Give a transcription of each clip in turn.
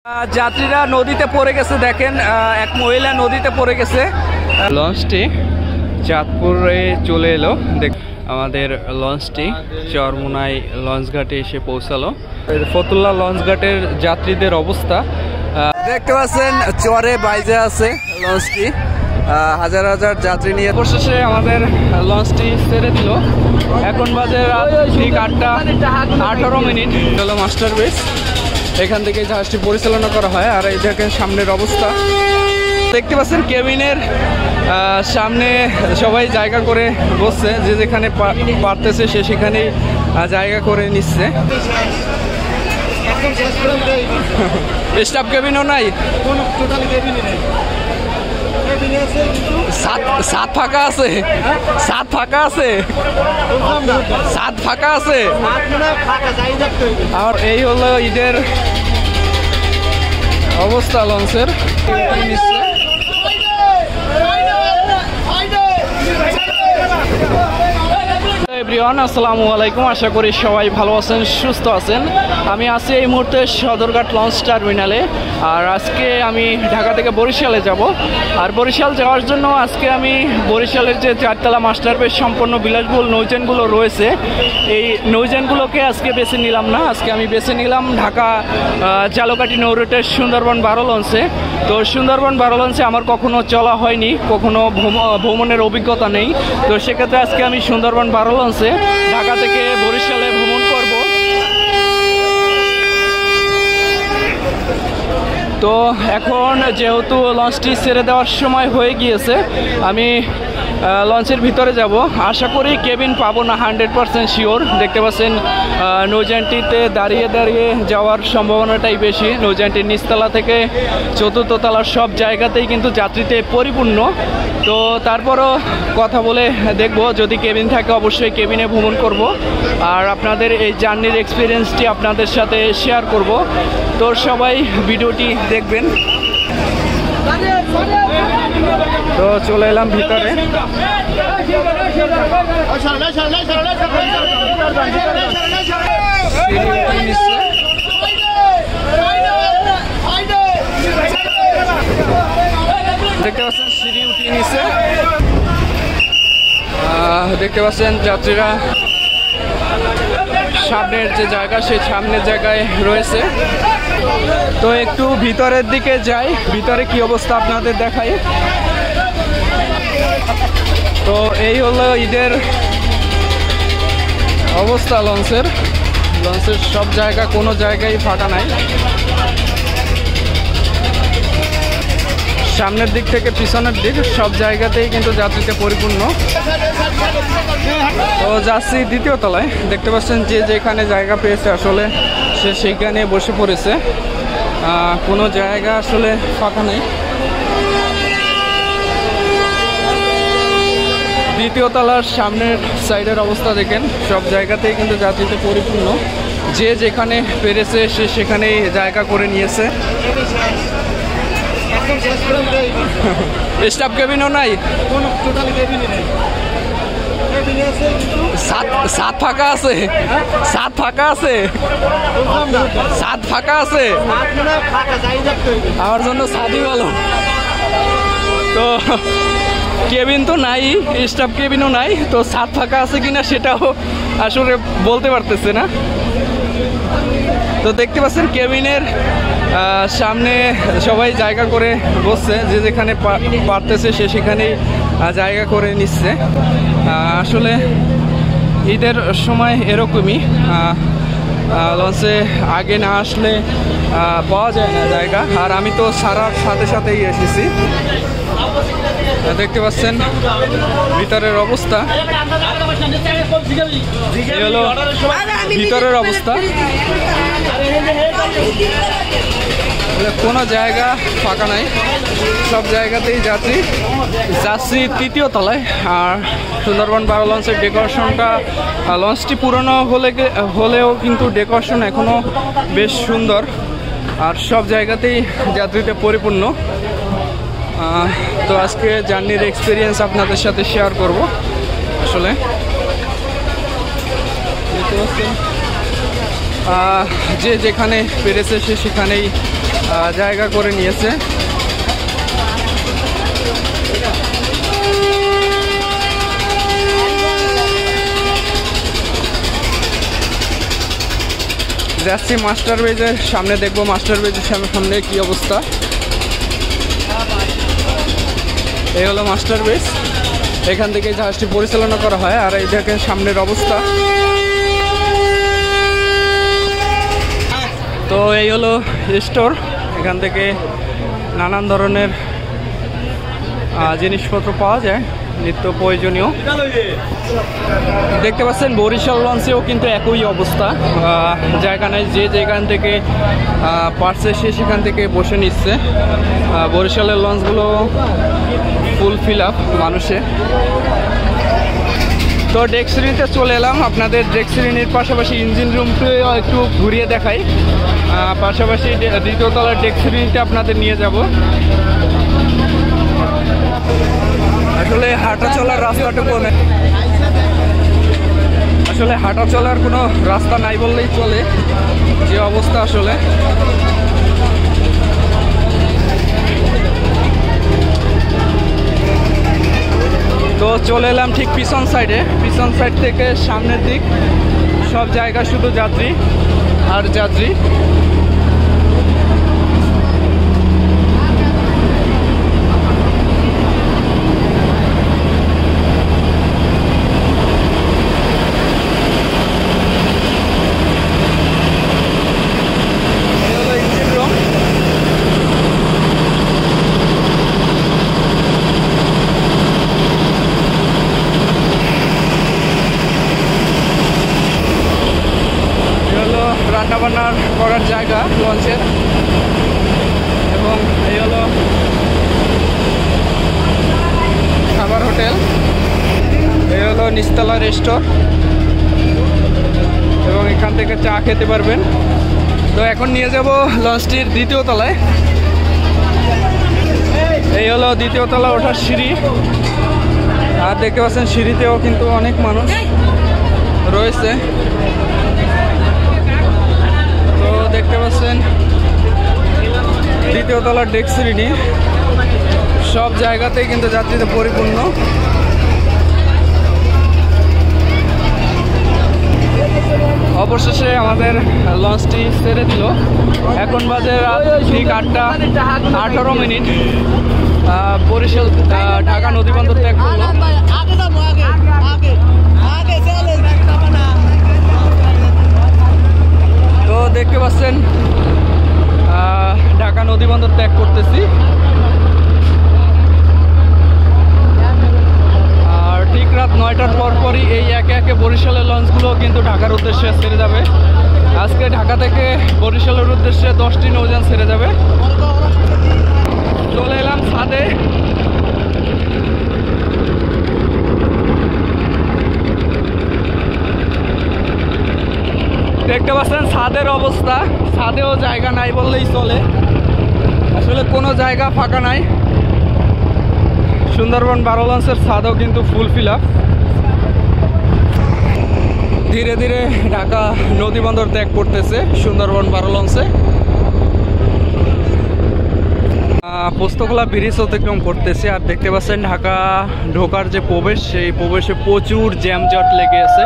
যাত্রীরা নদীতে পড়ে গেছে, দেখেন এক মহিলা নদীতে পড়ে গেছে। লঞ্চটি চাঁদপুরে চলে এলো। দেখ আমাদের লঞ্চটি চরমোনাই লঞ্চঘাটে এসে পৌঁছালো। ফতুল্লা লঞ্চঘাটের যাত্রীদের অবস্থা দেখতে পাচ্ছেন, চরে বাইজে আছে লঞ্চটি, হাজার হাজার যাত্রী নিয়ে। অবশেষে আমাদের লঞ্চটি ছেড়ে দিল। এখন বাজে ঠিক 8:18 হলো মাস্টার বেস। এখান থেকে জাহাজটি পরিচালনা করা হয়। আর এই দেখেন সামনের অবস্থা দেখতে পাচ্ছেন, কেবিনের সামনে সবাই জায়গা করে বসছে, যে যেখানে পারতেছে সে সেখানেই জায়গা করে নিচ্ছে। স্টাফ কেবিনও নাই, সাত ফাঁকা আছে, সাত ফাঁকা আছে, সাত ফাঁকা আছে। আর এই হলো ঈদের অবস্থা লঞ্চের। এভরিওয়ান, আসসালামু আলাইকুম। আশা করি সবাই ভালো আছেন, সুস্থ আছেন। আমি আছি এই মুহূর্তে সদরঘাট লঞ্চ টার্মিনালে। আর আজকে আমি ঢাকা থেকে বরিশালে যাব। আর বরিশাল যাওয়ার জন্য আজকে আমি বরিশালের যে চারতলা মাস্টার বেস সম্পন্ন বিলাসবহুল নৌযানগুলো রয়েছে, এই নৌযানগুলোকে আজকে বেছে নিলাম না। আজকে আমি বেছে নিলাম ঢাকা ঝালকাঠি নৌরুটের সুন্দরবন 12 লঞ্চে। তো সুন্দরবন 12 লঞ্চে আমার কখনো চলা হয়নি, কখনো ভ্রমণের অভিজ্ঞতা নেই। তো সেক্ষেত্রে আজকে আমি সুন্দরবন 12 লঞ্চে ঢাকা থেকে বরিশালে ভ্রমণ করব। তো এখন যেহেতু লঞ্চটি ছেড়ে দেওয়ার সময় হয়ে গিয়েছে, আমি লঞ্চের ভিতরে যাব। আশা করি কেবিন পাবো না, 100% শিওর। দেখতে পাচ্ছেন নৌযানটিতে দাঁড়িয়ে দাঁড়িয়ে যাওয়ার সম্ভাবনাটাই বেশি। নৌযানটির নিচতলা থেকে চতুর্থ তলার সব জায়গাতেই কিন্তু যাত্রীতে পরিপূর্ণ। তো তারপরও কথা বলে দেখব, যদি কেবিন থাকে অবশ্যই কেবিনে ভ্রমণ করব। আর আপনাদের এই জার্নির এক্সপিরিয়েন্সটি আপনাদের সাথে শেয়ার করব। তো সবাই ভিডিওটি দেখবেন। তো চলে এলাম ভিতরে। দেখতে পাচ্ছেন সিঁড়ি উঠিয়ে নিচ্ছে। দেখতে পাচ্ছেন যাত্রীরা সামনের যে জায়গা, সেই সামনের জায়গায় রয়েছে। তো একটু ভিতরের দিকে যাই, ভিতরে কি অবস্থা আপনাদের দেখাই। তো এই হলো ঈদের অবস্থা লঞ্চের। লঞ্চের সব জায়গা, কোনো জায়গায় ফাঁকা নাই। সামনের দিক থেকে পিছনের দিক সব জায়গাতেই কিন্তু যাত্রীতে পরিপূর্ণ। তো যাচ্ছি দ্বিতীয় তলায়। দেখতে পাচ্ছেন যে যেখানে জায়গা পেয়েছে আসলে সে সেইখানে বসে পড়েছে, কোনো জায়গা আসলে ফাঁকা নেই। দ্বিতীয় তলার সামনের সাইডের অবস্থা দেখেন, সব জায়গাতেই কিন্তু যাত্রীতে পরিপূর্ণ। যে যেখানে পেরেছে সে সেখানেই জায়গা করে নিয়েছে। স্টাফ কেবিনও নাই, সাত ফাঁকা আছে, সাত ফাঁকা আছে, সাত ফাঁকা আছে। আমার জন্য সাতই ভালো। তো কেবিন তো নাই, স্টাফ কেবিনও নাই। তো সাত ফাঁকা আছে কিনা সেটাও আসলে বলতে পারতেছে না। তো দেখতে পাচ্ছেন কেবিনের সামনে সবাই জায়গা করে বসছে, যে যেখানে পারতেছে সে সেখানেই জায়গা করে নিচ্ছে। আসলে ঈদের সময় এরকমই, লঞ্চে আগে না আসলে পাওয়া যায় না জায়গা। আর আমি তো সারার সাথে সাথেই এসেছি। দেখতে পাচ্ছেন ভিতরের অবস্থা, হলো ভিতরের অবস্থা। কোনো জায়গা ফাঁকা নাই, সব জায়গাতেই যাচ্ছি তৃতীয় তলায়। আর সুন্দরবন 12 লঞ্চের ডেকোরেশনটা, লঞ্চটি পুরনো হলেও কিন্তু ডেকোরেশন এখনও বেশ সুন্দর। আর সব জায়গাতেই যাত্রীতে পরিপূর্ণ। তো আজকে জার্নির এক্সপিরিয়েন্স আপনাদের সাথে শেয়ার করব। আসলে দেখতে পাচ্ছেন যে যেখানে পেরেছে সে সেখানেই জায়গা করে নিয়েছে। যাচ্ছি মাস্টার বেজের সামনে, দেখবো মাস্টার বেজের সামনে কি অবস্থা। এই হলো মাস্টার বেজ, এখান থেকে জাহাজটি পরিচালনা করা হয়। আর এই দেখেন সামনের অবস্থা। তো এই হলো স্টোর, এখান থেকে নানান ধরনের জিনিসপত্র পাওয়া যায়, নিত্য প্রয়োজনীয়। দেখতে পাচ্ছেন বরিশাল লঞ্চেও কিন্তু একই অবস্থা, জায়গা নেই, যে যেখান থেকে পারছে সে সেখান থেকে বসে নিচ্ছে। বরিশালের লঞ্চগুলো ফুল ফিল আপ মানুষে। তো ডেক শ্রেণীতে চলে এলাম, আপনাদের ডেক শ্রেণীর পাশাপাশি ইঞ্জিন রুমটিও একটু ঘুরিয়ে দেখাই, পাশাপাশি দ্বিতীয় তলার ডেক শ্রেণীতে আপনাদের নিয়ে যাব। আসলে হাঁটা চলার রাস্তাটুকু আসলে হাঁটা চলার কোনো রাস্তা নাই বললেই চলে, যে অবস্থা আসলে। তো চলে এলাম ঠিক পিছন সাইডে, পিছন সাইড থেকে সামনের দিক সব জায়গা শুধু যাত্রী আর যাত্রী। রান্নাবান্নার করার জায়গা লঞ্চের, এবং এই হলো খাবার হোটেল, এই হলো নিচতলা রেস্টোর, এবং এখান থেকে চা খেতে পারবেন। তো এখন নিয়ে যাব লঞ্চটির দ্বিতীয় তলায়। এই হলো দ্বিতীয় তলা ওঠার সিঁড়ি, আর দেখতে পাচ্ছেন সিঁড়িতেও কিন্তু অনেক মানুষ রয়েছে। দেখতে পাচ্ছেন দ্বিতীয় তলার ডেক শ্রেণী, সব জায়গাতেই কিন্তু যাত্রীতে পরিপূর্ণ। অবশেষে আমাদের লঞ্চটি ছেড়ে দিল। এখন বাজে ঠিক 8:18। বরিশাল ঢাকা নদীবন্দর ত্যাগ করলো। তো দেখতে পাচ্ছেন ঢাকা নদীবন্দর ত্যাগ করতেছি। আর ঠিক রাত 9টার পরই এই একে একে বরিশালের লঞ্চগুলো কিন্তু ঢাকার উদ্দেশ্যে ছেড়ে যাবে। আজকে ঢাকা থেকে বরিশালের উদ্দেশ্যে 10টি নৌযান ছেড়ে যাবে। চলে এলাম ছাদে। দেখতে পাচ্ছেন ছাদের অবস্থা, ছাদেও জায়গা নাই বললেই চলে, আসলে কোনো জায়গা ফাঁকা নাই। সুন্দরবন 12 লঞ্চের ছাদও কিন্তু ফুল ফিল আপ। ধীরে ধীরে ঢাকা নদীবন্দর ত্যাগ করতেছে সুন্দরবন 12 লঞ্চে। পোস্তকলা ব্রিজ অতিক্রম করতেছে। আর দেখতে পাচ্ছেন ঢাকা ঢোকার যে প্রবেশ, সেই প্রবেশে প্রচুর জ্যামজট লেগে আছে।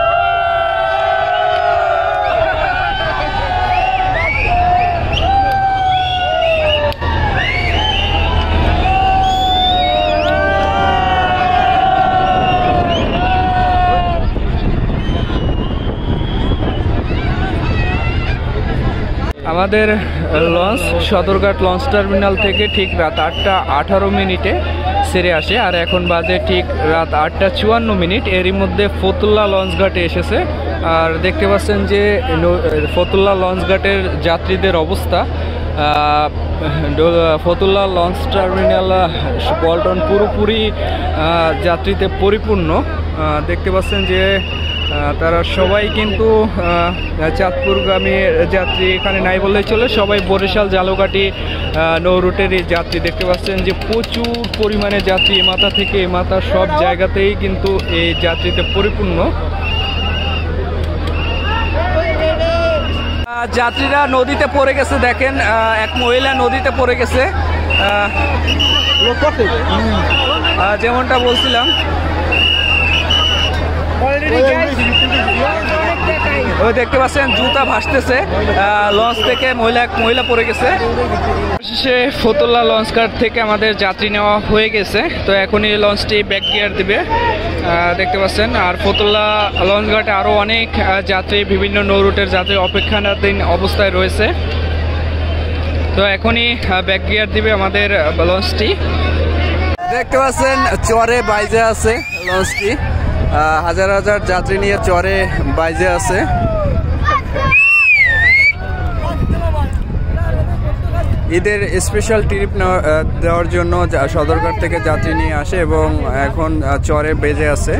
আমাদের লঞ্চ সদরঘাট লঞ্চ টার্মিনাল থেকে ঠিক রাত 8:18 ছেড়ে আসে। আর এখন বাজে ঠিক রাত 8:54। এরই মধ্যে ফতুল্লা লঞ্চঘাটে এসেছে। আর দেখতে পাচ্ছেন যে ফতুল্লা লঞ্চঘাটের যাত্রীদের অবস্থা। ফতুল্লা লঞ্চ টার্মিনাল পল্টন পুরোপুরি যাত্রীতে পরিপূর্ণ। দেখতে পাচ্ছেন যে তারা সবাই কিন্তু চাঁদপুরগামী যাত্রী এখানে নাই বললেই চলে, সবাই বরিশাল জালুঘাটি নৌ রুটেরই যাত্রী। দেখতে পাচ্ছেন যে প্রচুর পরিমাণে যাত্রী এ মাথা থেকে এ মাথা সব জায়গাতেই কিন্তু এই যাত্রীতে পরিপূর্ণ। যাত্রীরা নদীতে পড়ে গেছে দেখেন, এক মহিলা নদীতে পড়ে গেছে। যেমনটা বলছিলাম, ওই দেখতে পাচ্ছেন জুতা ভাসতেছে লঞ্চ থেকে, মহিলা পড়ে গেছে। সে ফতুল্লা লঞ্চ ঘাট থেকে আমাদের যাত্রী নেওয়া হয়ে গেছে। তো এখনই লঞ্চটি ব্যাক গিয়ার দিবে, দেখতে পাচ্ছেন। আর ফতুল্লা লঞ্চ ঘাটে আরও অনেক যাত্রী, বিভিন্ন নৌ রুটের যাত্রী অপেক্ষাধীন অবস্থায় রয়েছে। তো এখনই ব্যাক গিয়ার দিবে আমাদের লঞ্চটি। দেখতে পাচ্ছেন চরে বাইজে আছে লঞ্চটি, হাজার হাজার যাত্রী নিয়ে চরে বাইজে আছে। ঈদের স্পেশাল ট্রিপ দেওয়ার জন্য সদরঘাট থেকে যাত্রী নিয়ে আসে এবং এখন চরে বেজে আছে।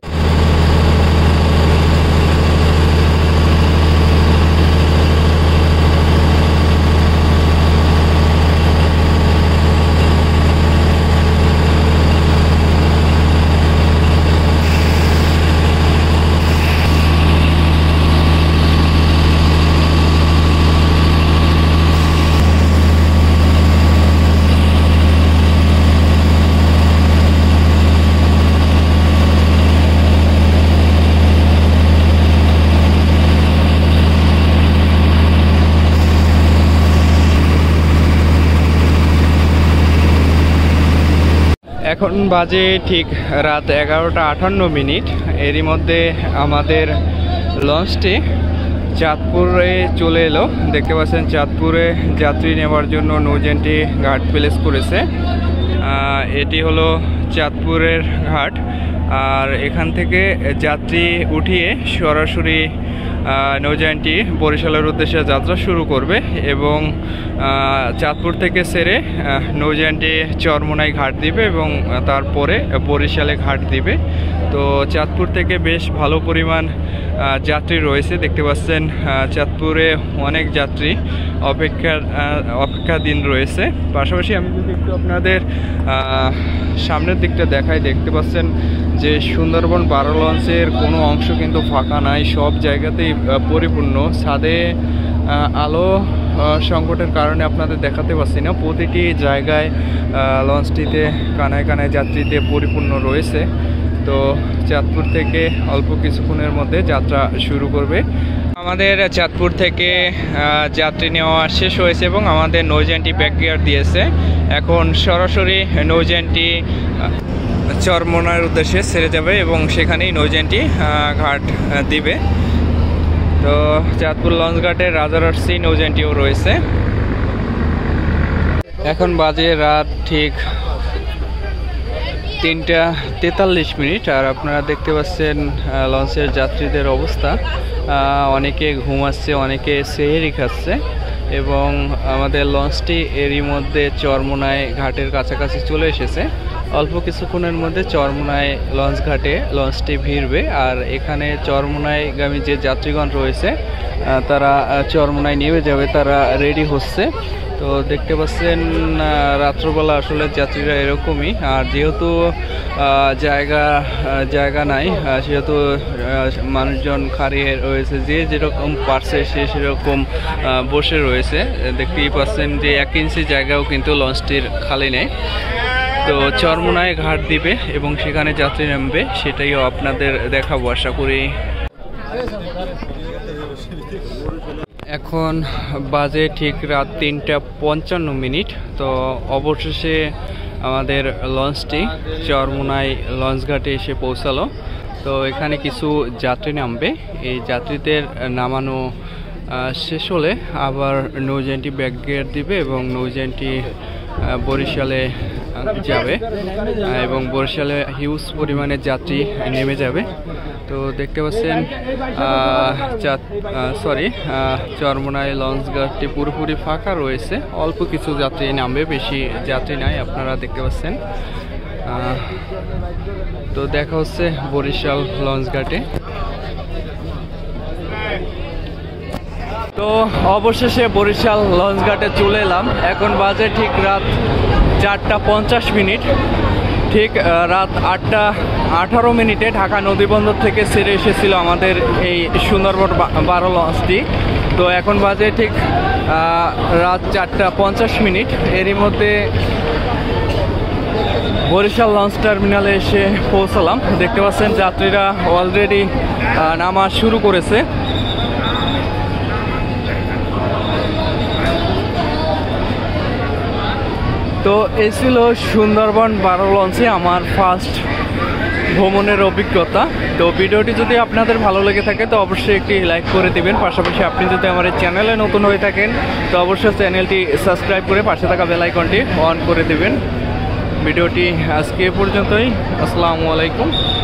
এখন বাজে ঠিক রাত 11:58। এরই মধ্যে আমাদের লঞ্চটি চাঁদপুরে চলে এলো। দেখতে পাচ্ছেন চাঁদপুরে যাত্রী নেওয়ার জন্য নৌযানটি ঘাট প্লেস করেছে। এটি হলো চাঁদপুরের ঘাট। আর এখান থেকে যাত্রী উঠিয়ে সরাসরি নৌযানটি বরিশালের উদ্দেশ্যে যাত্রা শুরু করবে এবং চাঁদপুর থেকে সেরে নৌযানটি চরমোনাই ঘাট দিবে এবং তারপরে বরিশালে ঘাট দিবে। তো চাঁদপুর থেকে বেশ ভালো পরিমাণ যাত্রী রয়েছে, দেখতে পাচ্ছেন চাঁদপুরে অনেক যাত্রী অপেক্ষাধীন রয়েছে। পাশাপাশি আমি যদি একটু আপনাদের সামনের দিকটা দেখাই, দেখতে পাচ্ছেন যে সুন্দরবন 12 লঞ্চের কোনো অংশ কিন্তু ফাঁকা নাই, সব জায়গাতেই পরিপূর্ণ। ছাদে আলো সংকটের কারণে আপনাদের দেখাতে পারছি না, প্রতিটি জায়গায় লঞ্চটিতে কানায় কানায় যাত্রীতে পরিপূর্ণ রয়েছে। তো চাঁদপুর থেকে অল্প কিছুক্ষণের মধ্যে যাত্রা শুরু করবে। আমাদের চাঁদপুর থেকে যাত্রী নেওয়া শেষ হয়েছে এবং আমাদের নৌযানটি ব্যাক গিয়ার দিয়েছে। এখন সরাসরি নৌযানটি চরমোনার উদ্দেশ্যে ছেড়ে যাবে এবং সেখানেই নৌযানটি ঘাট দিবে। তো চাঁদপুর লঞ্চ ঘাটের রাজারসি নৌযানটিও রয়েছে। এখন বাজে রাত ঠিক 3:43। আর আপনারা দেখতে পাচ্ছেন লঞ্চের যাত্রীদের অবস্থা, অনেকে ঘুমাচ্ছে, অনেকে সেহেরি খাচ্ছে এবং আমাদের লঞ্চটি এরই মধ্যে চরমোনাই ঘাটের কাছাকাছি চলে এসেছে। অল্প কিছুক্ষণের মধ্যে চরমোনাই লঞ্চ ঘাটে লঞ্চটি ভিড়বে। আর এখানে চরমোনাইগামী যে যাত্রীগণ রয়েছে তারা চরমোনাই নেমে যাবে, তারা রেডি হচ্ছে। তো দেখতে পাচ্ছেন রাত্রবেলা আসলে যাত্রীরা এরকমই। আর যেহেতু জায়গা নাই, সেহেতু মানুষজন খাড়িয়ে রয়েছে, যে যেরকম পারছে সে সেরকম বসে রয়েছে। দেখতেই পাচ্ছেন যে 1 ইঞ্চি জায়গাও কিন্তু লঞ্চটির খালি নেই। তো চরমোনাই ঘাট দিবে এবং সেখানে যাত্রী নামবে, সেটাইও আপনাদের দেখাবো আশা করি। এখন বাজে ঠিক রাত 3:55। তো অবশেষে আমাদের লঞ্চটি চরমোনাই লঞ্চ ঘাটে এসে পৌঁছালো। তো এখানে কিছু যাত্রী নামবে, এই যাত্রীদের নামানো শেষ হলে আবার নৌযানটি ব্যাক গিয়ার দিবে এবং নৌযানটি বরিশালে যাবে এবং বরিশালে হিউজ পরিমাণে যাত্রী নেমে যাবে। তো দেখতে পাচ্ছেন চরমোনাই লঞ্চ ঘাটটি পুরোপুরি ফাঁকা রয়েছে, অল্প কিছু যাত্রী নামবে, বেশি যাত্রী নাই, আপনারা দেখতে পাচ্ছেন। তো দেখা হচ্ছে বরিশাল লঞ্চ ঘাটে। তো অবশেষে বরিশাল লঞ্চ ঘাটে চলে এলাম। এখন বাজে ঠিক রাত 4:50। ঠিক রাত 8:18 ঢাকা নদীবন্দর থেকে ছেড়ে এসেছিল আমাদের এই সুন্দরবন 12 লঞ্চটি। তো তো এখন বাজে ঠিক রাত 4:50। এরই মধ্যে বরিশাল লঞ্চ টার্মিনালে এসে পৌঁছালাম। দেখতে পাচ্ছেন যাত্রীরা অলরেডি নামা শুরু করেছে। তো এই ছিল সুন্দরবন 12 লঞ্চে আমার ফার্স্ট ভ্রমণের অভিজ্ঞতা। তো ভিডিওটি যদি আপনাদের ভালো লেগে থাকে তো অবশ্যই একটি লাইক করে দিবেন। পাশাপাশি আপনি যদি আমার এই চ্যানেলে নতুন হয়ে থাকেন তো অবশ্যই চ্যানেলটি সাবস্ক্রাইব করে পাশে থাকা বেল আইকনটি অন করে দিবেন। ভিডিওটি আজকে এ পর্যন্তই। আসসালামু আলাইকুম।